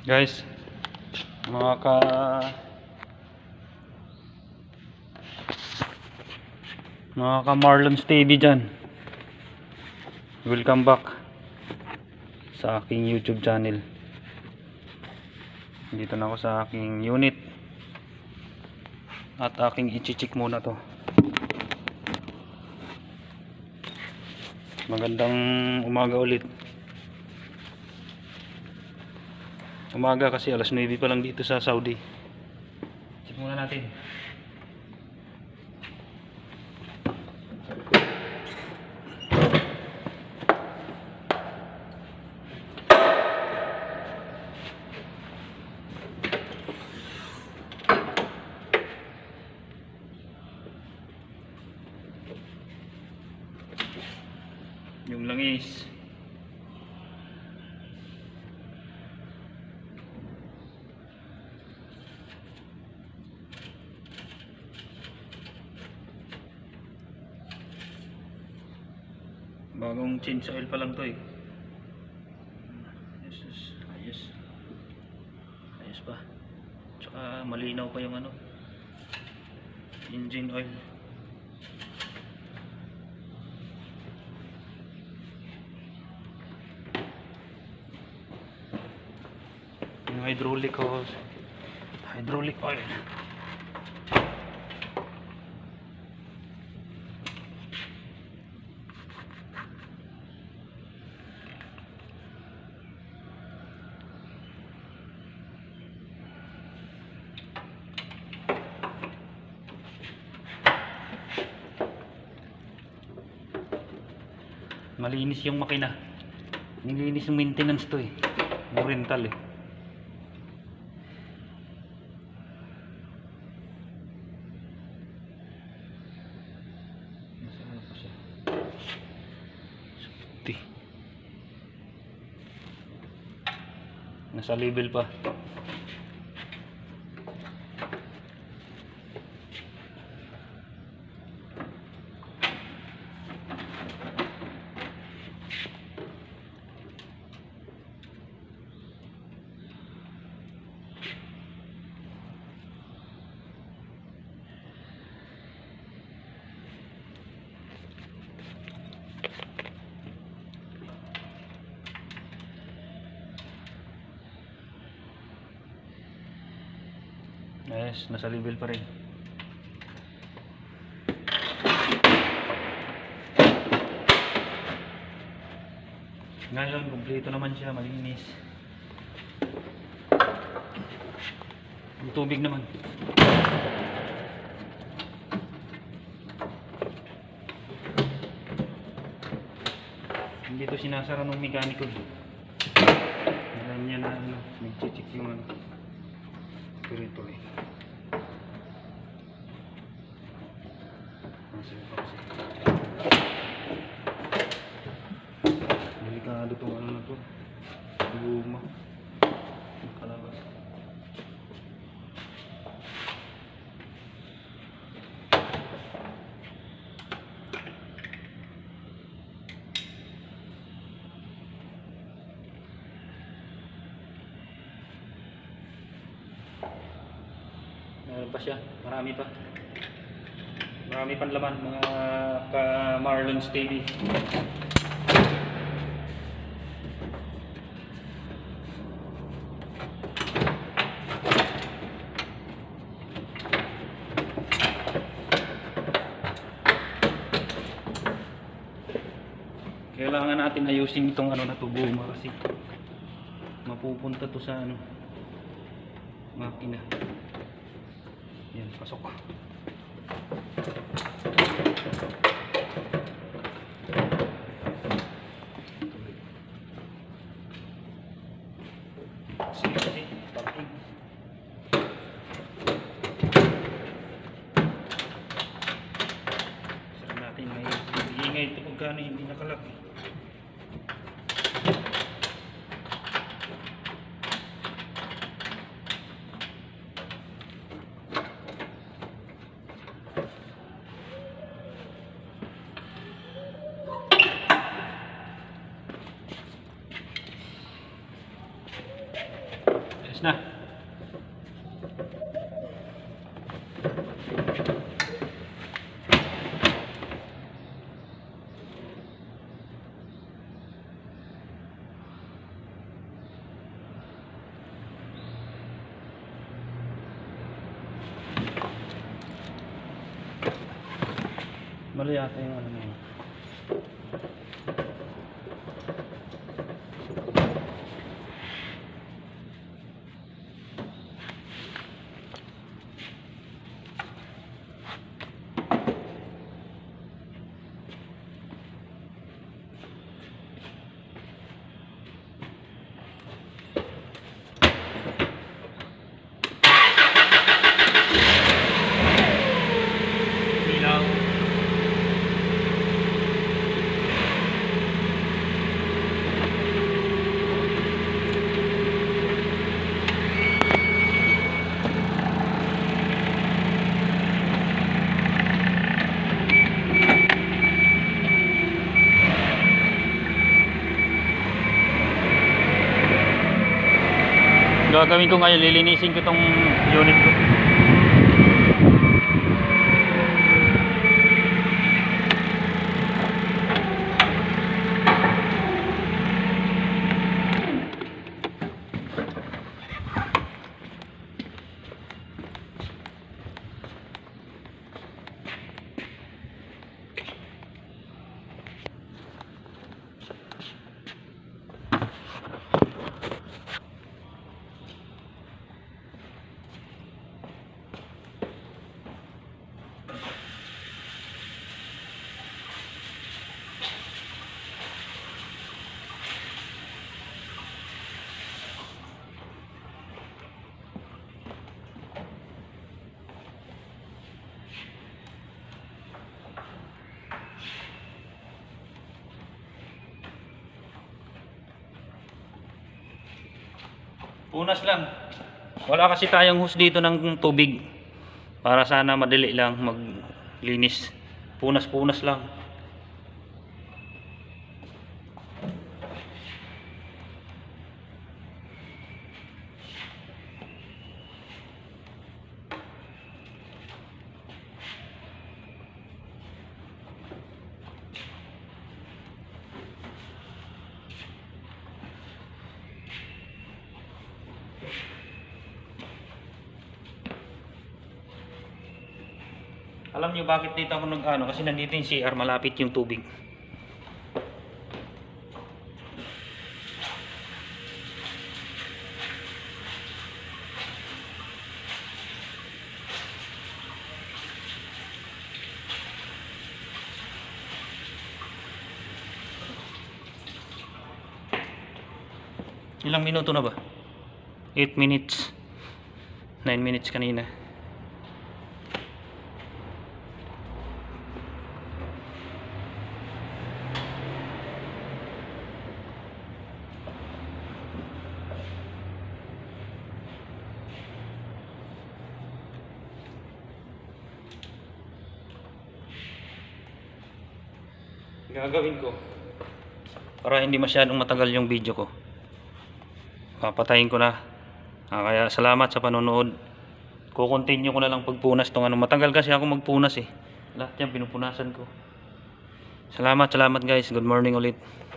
Guys, mga ka Marlon's TV dyan, welcome back sa aking YouTube channel. Dito na ako sa aking unit at aking i-check muna to. Magandang umaga ulit. Umaga kasi alas 9 pa lang dito sa Saudi. Check muna natin. Yung langis. Bagong change oil pa lang to eh. Ayos. Ayos pa. Tsaka malinaw pa yung engine oil. Yung hydraulic hose, hydraulic oil. Malinis yung makina. Nilinis yung maintenance to eh. Yung rental eh. Nasaan pa siya? Suti. Nasa label pa. Yes, nasa level pa rin. Ngayon, kumpleto naman siya, malinis. Yung tubig naman. Hindi ito sinasara ng mekaniko. Alam niya na nag-check yung tuloy-tuloy. Delikado itong na to. Luma. Kalabas. Meron pa siya. Marami pa. Marami pang laman mga ka Marlon's TV. Kailangan natin ayusin itong na to, guma, kasi mapupunta to sa makina. Yan, pasok. Sige, parking. Saan natin may ingay ito pagkano hindi nakalak eh. Ayos na. Mali yata yung ano na yun. Gagawin ko ngayon, lilinisin ko tong unit ko. Punas lang. Wala kasi tayong hose dito ng tubig. Para sana madali lang maglinis. Punas-punas lang. Alam niyo bakit dito ako nag-ano? Kasi nandito yung CR, malapit yung tubig. Ilang minuto na ba? 8 minutes. 9 minutes kanina. Gagawin ko para hindi masyadong matagal yung video ko, papatayin ko na. Kaya salamat sa panonood. Kukontinue ko na lang pagpunas tong ano. Matagal kasi ako magpunas eh. Lahat yan pinupunasan ko. Salamat guys. Good morning ulit.